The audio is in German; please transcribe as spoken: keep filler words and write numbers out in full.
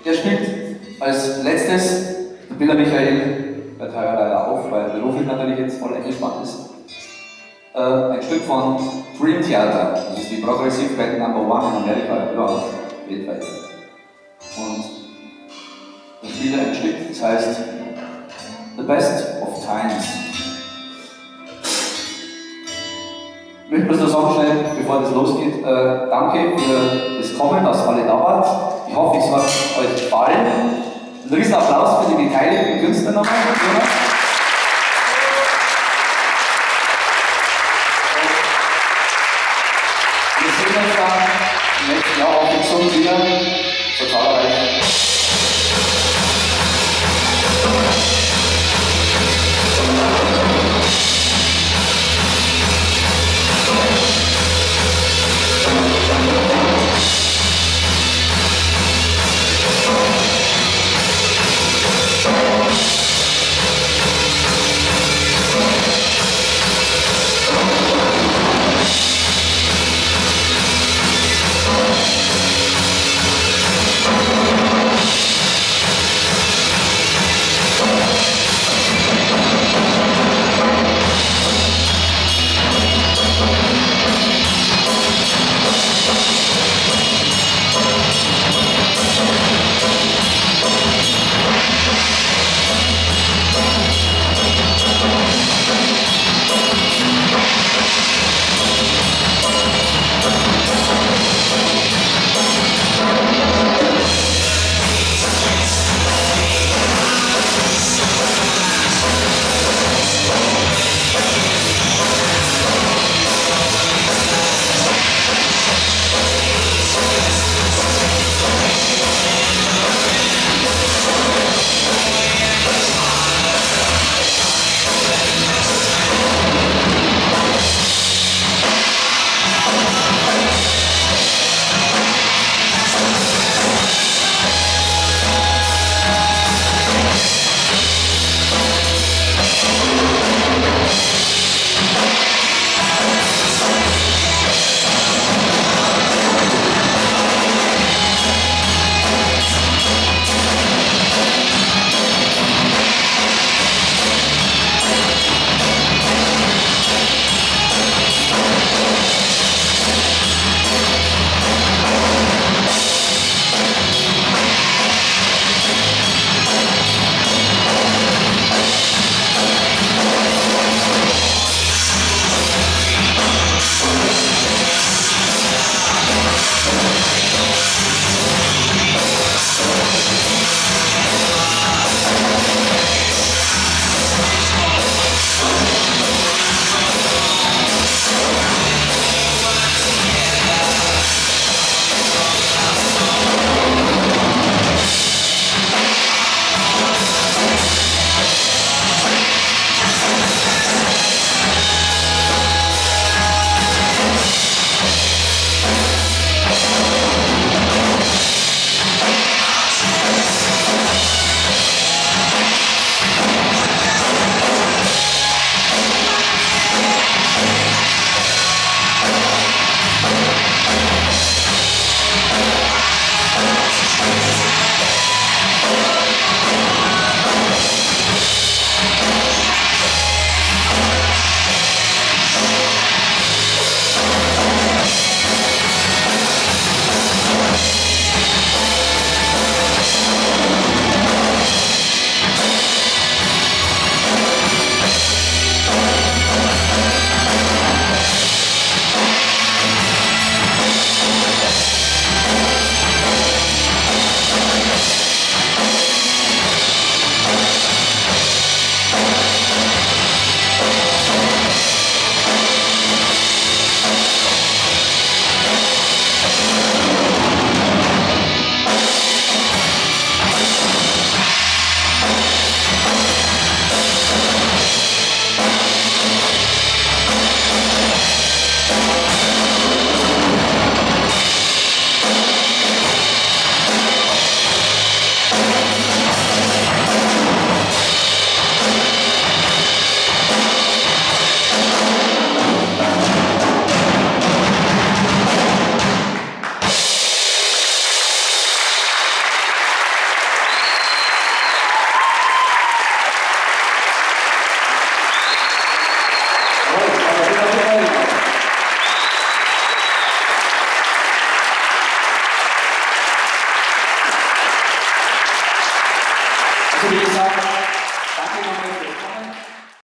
Der spielt als letztes der Bilder Michael, hört heuer leider auf, weil beruflich natürlich jetzt voll eingespannt ist. Äh, ein Stück von Dream Theater, das ist die Progressive Band Number One in Amerika, überhaupt weltweit. Und da spielt er ein Stück, das heißt The Best of Times. Ich möchte bloß noch sagen, schnell, bevor das losgeht, äh, danke für das Kommen, dass alle da wart. Ich hoffe, es hat euch gefallen. Ein riesen Applaus für die beteiligten Künstler nochmal. Wir sehen uns dann im nächsten Jahr auch im Sommer wieder.